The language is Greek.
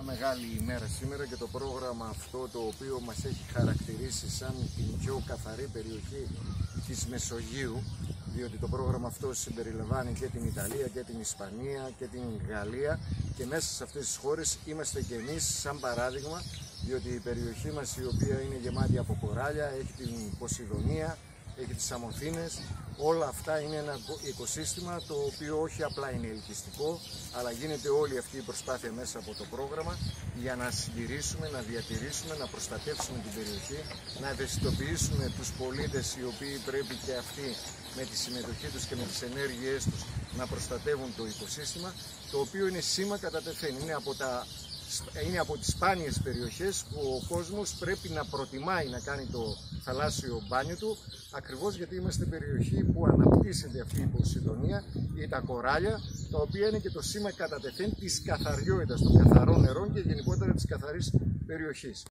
Μια μεγάλη ημέρα σήμερα και το πρόγραμμα αυτό το οποίο μας έχει χαρακτηρίσει σαν την πιο καθαρή περιοχή της Μεσογείου, διότι το πρόγραμμα αυτό συμπεριλαμβάνει και την Ιταλία και την Ισπανία και την Γαλλία και μέσα σε αυτές τις χώρες είμαστε και εμείς σαν παράδειγμα, διότι η περιοχή μας η οποία είναι γεμάτη από κοράλια, έχει την Ποσειδονία, έχει τις Σαμοθήνες, όλα αυτά είναι ένα οικοσύστημα το οποίο όχι απλά είναι ελκυστικό, αλλά γίνεται όλη αυτή η προσπάθεια μέσα από το πρόγραμμα για να συντηρήσουμε, να διατηρήσουμε, να προστατεύσουμε την περιοχή, να ευαισθητοποιήσουμε τους πολίτες οι οποίοι πρέπει και αυτοί με τη συμμετοχή τους και με τις ενέργειές τους να προστατεύουν το οικοσύστημα, το οποίο είναι σήμα κατά τεθέν. Είναι από τις σπάνιες περιοχές που ο κόσμος πρέπει να προτιμάει να κάνει το θαλάσσιο μπάνιο του, ακριβώς γιατί είμαστε περιοχή που αναπτύσσεται αυτή η Ποσειδονία ή τα κοράλια, τα οποία είναι και το σήμα κατά τεθέν της καθαριότητας των καθαρών νερών και γενικότερα της καθαρής περιοχής.